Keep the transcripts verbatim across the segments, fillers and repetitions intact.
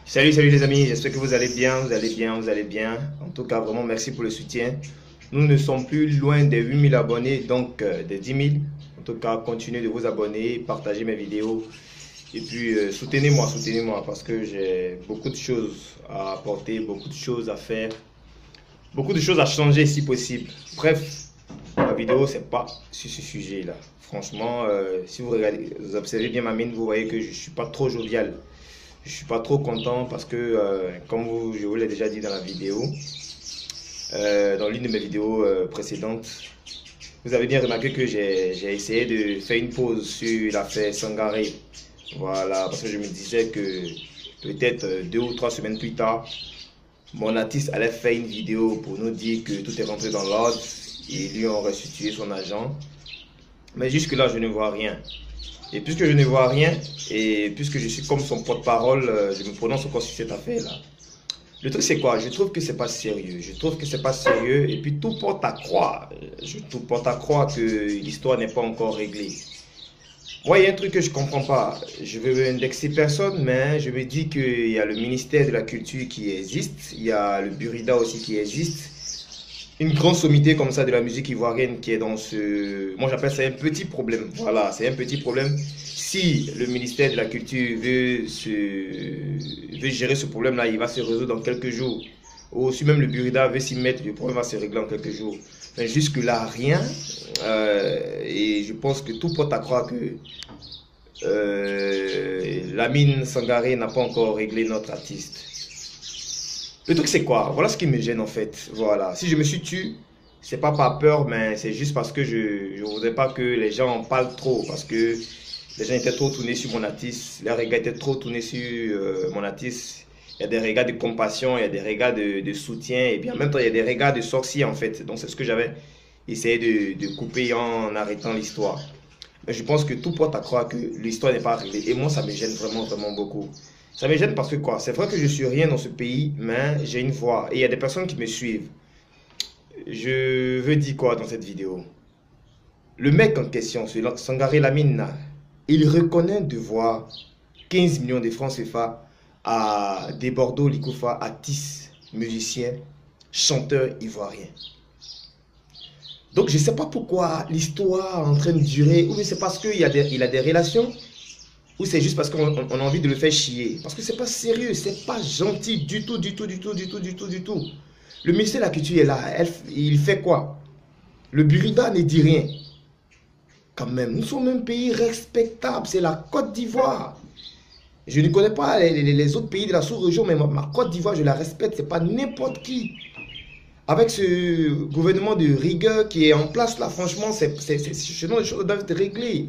Salut, salut les amis, j'espère que vous allez bien, vous allez bien, vous allez bien. En tout cas, vraiment merci pour le soutien. Nous ne sommes plus loin des huit mille abonnés, donc euh, des dix mille. En tout cas, continuez de vous abonner, partagez mes vidéos. Et puis, euh, soutenez-moi, soutenez-moi, parce que j'ai beaucoup de choses à apporter, beaucoup de choses à faire, beaucoup de choses à changer si possible. Bref, la vidéo, c'est pas sur ce sujet-là. Franchement, euh, si vous regardez, vous observez bien ma mine, vous voyez que je suis pas trop jovial. Je suis pas trop content parce que, euh, comme vous, je vous l'ai déjà dit dans la vidéo, euh, dans l'une de mes vidéos euh, précédentes, vous avez bien remarqué que j'ai essayé de faire une pause sur l'affaire Sangaré. Voilà, parce que je me disais que peut-être deux ou trois semaines plus tard, mon artiste allait faire une vidéo pour nous dire que tout est rentré dans l'ordre et lui ont restitué son argent. Mais jusque-là, je ne vois rien. Et puisque je ne vois rien, et puisque je suis comme son porte-parole, je me prononce encore sur cette affaire-là. Le truc c'est quoi? Je trouve que c'est pas sérieux. Je trouve que c'est pas sérieux. Et puis tout porte à croire. Je tout porte à croire que l'histoire n'est pas encore réglée. Moi, il y a un truc que je comprends pas. Je veux indexer personne, mais je me dis qu'il y a le ministère de la Culture qui existe. Il y a le Burida aussi qui existe. Une grande sommité comme ça de la musique ivoirienne qui est dans ce... Moi j'appelle ça un petit problème. Voilà, c'est un petit problème. Si le ministère de la Culture veut, se... veut gérer ce problème-là, il va se résoudre dans quelques jours. Ou si même le Burida veut s'y mettre, le problème va se régler en quelques jours. Mais jusque-là, rien. Euh, et je pense que tout porte à croire que euh, Lamine Sangaré n'a pas encore réglé notre artiste. Le truc c'est quoi? Voilà ce qui me gêne en fait. Voilà. Si je me suis tué, c'est pas par peur, mais c'est juste parce que je ne voudrais pas que les gens en parlent trop. Parce que les gens étaient trop tournés sur mon artiste. Les regards étaient trop tournés sur euh, mon artiste. Il y a des regards de compassion, il y a des regards de, de soutien. Et puis en même temps, il y a des regards de sorcier en fait. Donc c'est ce que j'avais essayé de, de couper en arrêtant l'histoire. Mais je pense que tout porte à croire que l'histoire n'est pas réglée. Et moi, ça me gêne vraiment, vraiment beaucoup. Ça me gêne parce que quoi? C'est vrai que je suis rien dans ce pays, mais j'ai une voix. Et il y a des personnes qui me suivent. Je veux dire quoi dans cette vidéo? Le mec en question, celui-là, Sangaré Lamine, il reconnaît devoir quinze millions de francs C F A à des Bordeaux Likoufa, artistes, musiciens, chanteurs ivoiriens. Donc je ne sais pas pourquoi l'histoire est en train de durer, ou c'est parce qu'il a, des, il a des relations, ou c'est juste parce qu'on a envie de le faire chier. Parce que c'est pas sérieux, c'est pas gentil du tout, du tout, du tout, du tout, du tout, du tout. Le ministère de la Culture est là, elle, il fait quoi? Le Burida ne dit rien. Quand même, nous sommes un pays respectable, c'est la Côte d'Ivoire. Je ne connais pas les, les, les autres pays de la sous-région, mais ma, ma Côte d'Ivoire, je la respecte, c'est pas n'importe qui. Avec ce gouvernement de rigueur qui est en place là, franchement, c'est ce genre de choses doivent être réglées.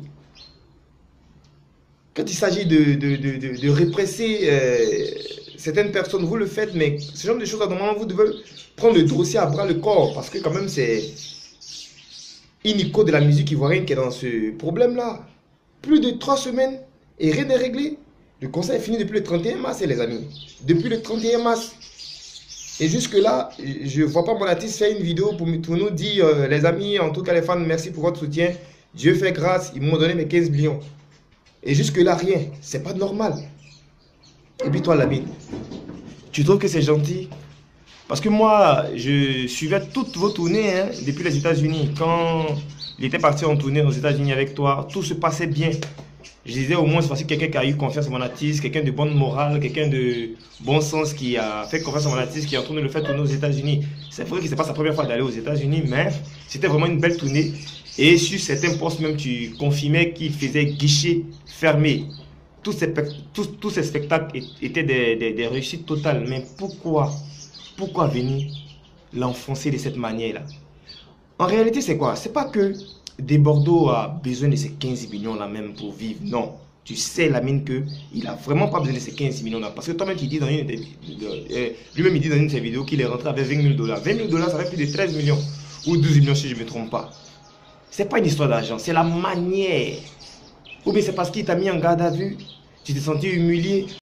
Quand il s'agit de, de, de, de, de répresser euh, certaines personnes, vous le faites, mais ce genre de choses, à un moment, vous devez prendre le dossier à bras le corps, parce que quand même, c'est une icône de la musique ivoirienne qui est dans ce problème-là. Plus de trois semaines et rien n'est réglé. Le concert est fini depuis le trente et un mars, les amis. Depuis le trente et un mars. Et jusque-là, je ne vois pas mon artiste faire une vidéo pour, pour nous dire, euh, les amis, en tout cas les fans, merci pour votre soutien. Dieu fait grâce, ils m'ont donné mes quinze millions. Et jusque-là, rien. C'est pas normal. Et puis toi, Lamine, tu trouves que c'est gentil? Parce que moi, je suivais toutes vos tournées hein, depuis les États-Unis. Quand il était parti en tournée aux États-Unis avec toi, tout se passait bien. Je disais au moins, c'est parce que quelqu'un qui a eu confiance en mon artiste, quelqu'un de bonne morale, quelqu'un de bon sens qui a fait confiance en mon artiste, qui est en train de le faire tourner aux États-Unis. C'est vrai que ce n'est pas sa première fois d'aller aux États-Unis, mais c'était vraiment une belle tournée. Et sur certains postes même, tu confirmais qu'il faisait guichet fermé. Tous ces, tous, tous ces spectacles étaient des, des, des réussites totales. Mais pourquoi, pourquoi venir l'enfoncer de cette manière-là? En réalité, c'est quoi? C'est pas que des Bordeaux a besoin de ces quinze millions-là même pour vivre. Non. Tu sais, Lamine, qu'il n'a vraiment pas besoin de ces quinze millions-là. Parce que toi-même, tu dis dans une lui-même, il dit dans une de ses vidéos qu'il est rentré avec vingt mille dollars. vingt mille dollars, ça fait plus de treize millions. Ou douze millions, si je ne me trompe pas. C'est pas une histoire d'argent, c'est la manière. Ou bien c'est parce qu'il t'a mis en garde à vue, tu t'es senti humilié.